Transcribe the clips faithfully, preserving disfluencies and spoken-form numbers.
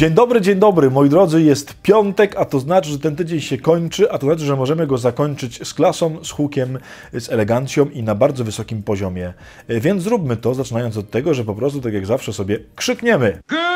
Dzień dobry, dzień dobry, moi drodzy, jest piątek, a to znaczy, że ten tydzień się kończy, a to znaczy, że możemy go zakończyć z klasą, z hukiem, z elegancją i na bardzo wysokim poziomie. Więc zróbmy to, zaczynając od tego, że po prostu, tak jak zawsze, sobie krzykniemy.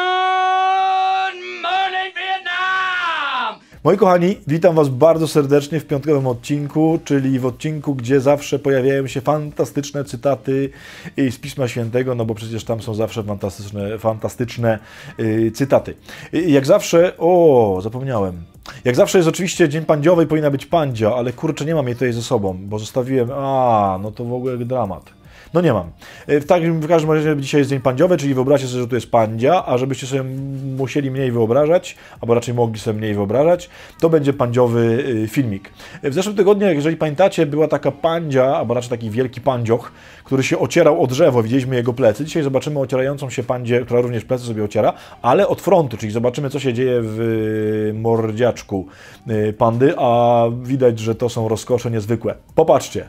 Moi kochani, witam Was bardzo serdecznie w piątkowym odcinku, czyli w odcinku, gdzie zawsze pojawiają się fantastyczne cytaty z Pisma Świętego, no bo przecież tam są zawsze fantastyczne, fantastyczne yy, cytaty. Jak zawsze, o, zapomniałem. Jak zawsze jest oczywiście Dzień Pandziowy, powinna być pandzia, ale kurczę, nie mam jej tutaj ze sobą, bo zostawiłem, a, no to w ogóle dramat. No nie mam. W, takim, w każdym razie dzisiaj jest Dzień Pandziowy, czyli wyobraźcie sobie, że tu jest pandzia, a żebyście sobie musieli mniej wyobrażać, albo raczej mogli sobie mniej wyobrażać, to będzie pandziowy filmik. W zeszłym tygodniu, jeżeli pamiętacie, była taka pandzia, albo raczej taki wielki pandzioch, który się ocierał o drzewo, widzieliśmy jego plecy. Dzisiaj zobaczymy ocierającą się pandzię, która również plecy sobie ociera, ale od frontu, czyli zobaczymy, co się dzieje w mordziaczku pandy, a widać, że to są rozkosze niezwykłe. Popatrzcie.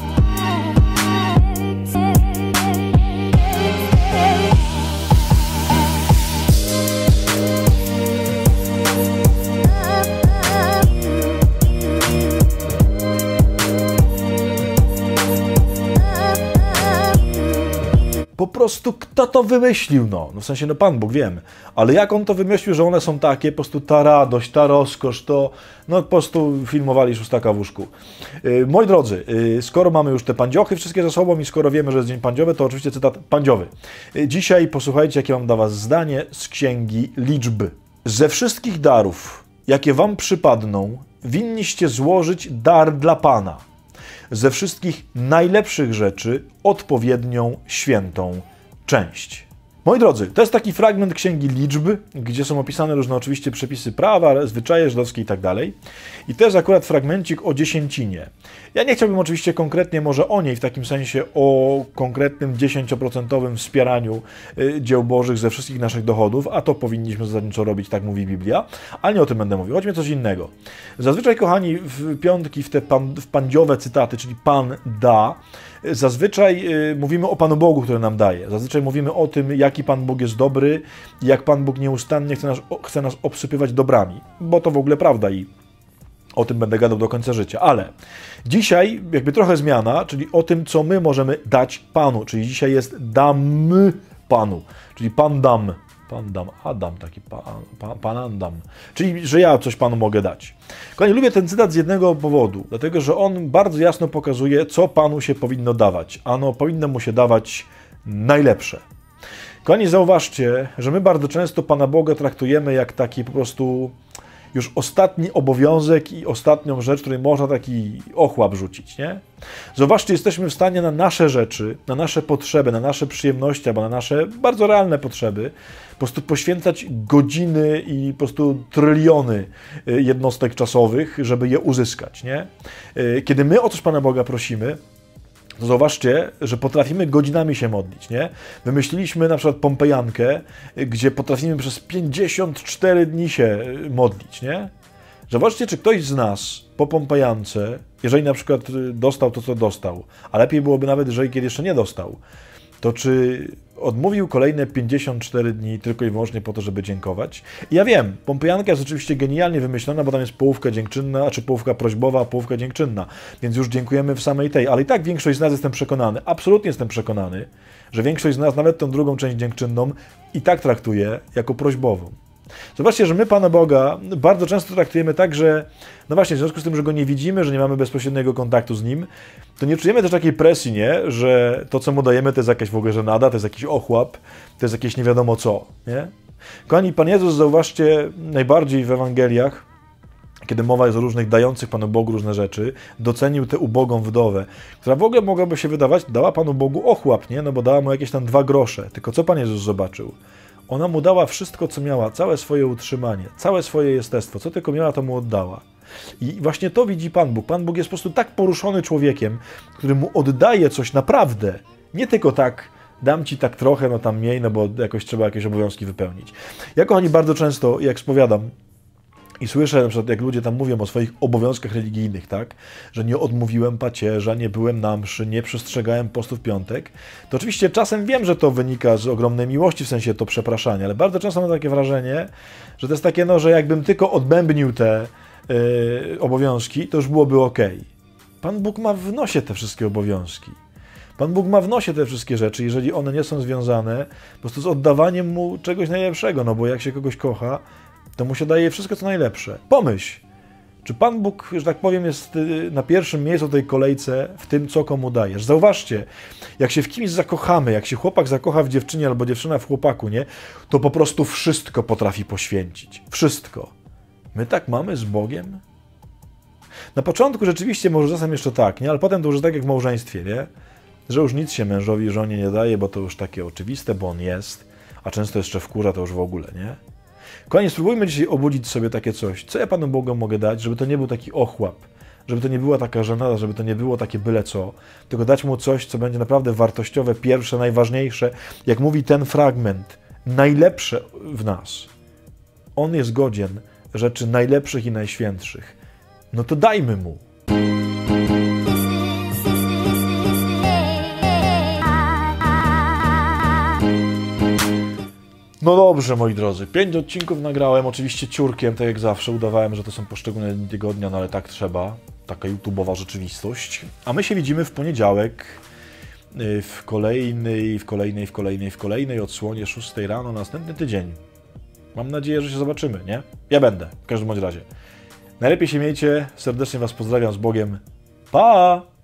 Po prostu kto to wymyślił, no? no w sensie, no Pan Bóg, wiem, ale jak on to wymyślił, że one są takie, po prostu ta radość, ta rozkosz, to no po prostu filmowali szóstaka w łóżku. Yy, moi drodzy, yy, skoro mamy już te pandziochy wszystkie ze sobą i skoro wiemy, że jest Dzień Pandziowy, to oczywiście cytat pandziowy. Yy, dzisiaj posłuchajcie, jakie mam dla Was zdanie z Księgi Liczby. Ze wszystkich darów, jakie Wam przypadną, winniście złożyć dar dla Pana. Ze wszystkich najlepszych rzeczy odpowiednią świętą część. Moi drodzy, to jest taki fragment Księgi Liczby, gdzie są opisane różne oczywiście przepisy prawa, zwyczaje żydowskie i tak dalej. I to jest akurat fragmencik o dziesięcinie. Ja nie chciałbym oczywiście konkretnie może o niej, w takim sensie o konkretnym dziesięcioprocentowym wspieraniu dzieł bożych ze wszystkich naszych dochodów, a to powinniśmy zasadniczo robić, tak mówi Biblia, ale nie o tym będę mówił. Chodźmy coś innego. Zazwyczaj, kochani, w piątki, w te pan, w pandziowe cytaty, czyli Pan da, zazwyczaj y, mówimy o Panu Bogu, który nam daje. Zazwyczaj mówimy o tym, jaki Pan Bóg jest dobry i jak Pan Bóg nieustannie chce nas, chce nas obsypywać dobrami, bo to w ogóle prawda i o tym będę gadał do końca życia. Ale dzisiaj jakby trochę zmiana, czyli o tym, co my możemy dać Panu. Czyli dzisiaj jest damy Panu, czyli Pan dam. Pan dam, Adam, taki pan, pan, pan dam. Czyli, że ja coś Panu mogę dać. Kochani, lubię ten cytat z jednego powodu, dlatego, że on bardzo jasno pokazuje, co Panu się powinno dawać. Ano, powinno mu się dawać najlepsze. Kochani, zauważcie, że my bardzo często Pana Boga traktujemy jak taki po prostu już ostatni obowiązek i ostatnią rzecz, której można taki ochłap rzucić, nie? Zobaczcie, jesteśmy w stanie na nasze rzeczy, na nasze potrzeby, na nasze przyjemności, albo na nasze bardzo realne potrzeby po prostu poświęcać godziny i po prostu tryliony jednostek czasowych, żeby je uzyskać, nie? Kiedy my o coś Pana Boga prosimy, to zauważcie, że potrafimy godzinami się modlić, nie? Wymyśliliśmy na przykład pompejankę, gdzie potrafimy przez pięćdziesiąt cztery dni się modlić, nie? Zobaczcie, czy ktoś z nas po pompejance, jeżeli na przykład dostał to, co dostał, a lepiej byłoby nawet, jeżeli kiedy jeszcze nie dostał, to czy odmówił kolejne pięćdziesiąt cztery dni tylko i wyłącznie po to, żeby dziękować? I ja wiem, pompejanka jest oczywiście genialnie wymyślona, bo tam jest połówka dziękczynna, czy połówka prośbowa, a połówka dziękczynna, więc już dziękujemy w samej tej, ale i tak większość z nas, jestem przekonany, absolutnie jestem przekonany, że większość z nas nawet tą drugą część dziękczynną i tak traktuje jako prośbową. Zobaczcie, że my Pana Boga bardzo często traktujemy tak, że no właśnie, w związku z tym, że Go nie widzimy, że nie mamy bezpośredniego kontaktu z Nim, to nie czujemy też takiej presji, nie? Że to, co Mu dajemy, to jest jakaś w ogóle żenada, to jest jakiś ochłap, to jest jakieś nie wiadomo co, nie? Kochani, Pan Jezus, zauważcie, najbardziej w Ewangeliach, kiedy mowa jest o różnych dających Panu Bogu różne rzeczy, docenił tę ubogą wdowę, która w ogóle mogłaby się wydawać, dała Panu Bogu ochłap, nie? No bo dała Mu jakieś tam dwa grosze. Tylko co Pan Jezus zobaczył? Ona Mu dała wszystko, co miała, całe swoje utrzymanie, całe swoje jestestwo, co tylko miała, to Mu oddała. I właśnie to widzi Pan Bóg. Pan Bóg jest po prostu tak poruszony człowiekiem, który Mu oddaje coś naprawdę, nie tylko tak, dam Ci tak trochę, no tam mniej, no bo jakoś trzeba jakieś obowiązki wypełnić. Ja, kochani, bardzo często, jak spowiadam, I słyszę, na przykład, jak ludzie tam mówią o swoich obowiązkach religijnych, tak? Że nie odmówiłem pacierza, nie byłem na mszy, nie przestrzegałem postu w piątek. To oczywiście czasem wiem, że to wynika z ogromnej miłości, w sensie to przepraszanie, ale bardzo często mam takie wrażenie, że to jest takie, no, że jakbym tylko odbębnił te yy, obowiązki, to już byłoby okej. Pan Bóg ma w nosie te wszystkie obowiązki. Pan Bóg ma w nosie te wszystkie rzeczy, jeżeli one nie są związane po prostu z oddawaniem Mu czegoś najlepszego, no bo jak się kogoś kocha, to Mu się daje wszystko, co najlepsze. Pomyśl, czy Pan Bóg, że tak powiem, jest na pierwszym miejscu tej kolejce w tym, co komu dajesz. Zauważcie, jak się w kimś zakochamy, jak się chłopak zakocha w dziewczynie albo dziewczyna w chłopaku, nie, to po prostu wszystko potrafi poświęcić. Wszystko. My tak mamy z Bogiem? Na początku rzeczywiście może czasem jeszcze tak, nie? Ale potem to już tak jak w małżeństwie, nie? Że już nic się mężowi i żonie nie daje, bo to już takie oczywiste, bo on jest, a często jeszcze wkurza, to już w ogóle, nie? Kochani, spróbujmy dzisiaj obudzić sobie takie coś. Co ja Panu Bogu mogę dać, żeby to nie był taki ochłap, żeby to nie była taka żenada, żeby to nie było takie byle co, tylko dać Mu coś, co będzie naprawdę wartościowe, pierwsze, najważniejsze, jak mówi ten fragment, najlepsze w nas. On jest godzien rzeczy najlepszych i najświętszych. No to dajmy Mu. No dobrze, moi drodzy, pięć odcinków nagrałem, oczywiście ciurkiem, tak jak zawsze, udawałem, że to są poszczególne dni tygodnia, no ale tak trzeba, taka YouTube'owa rzeczywistość. A my się widzimy w poniedziałek, w kolejnej, w kolejnej, w kolejnej, w kolejnej odsłonie szóstej rano, następny tydzień. Mam nadzieję, że się zobaczymy, nie? Ja będę, w każdym bądź razie. Najlepiej się miejcie, serdecznie Was pozdrawiam z Bogiem. Pa!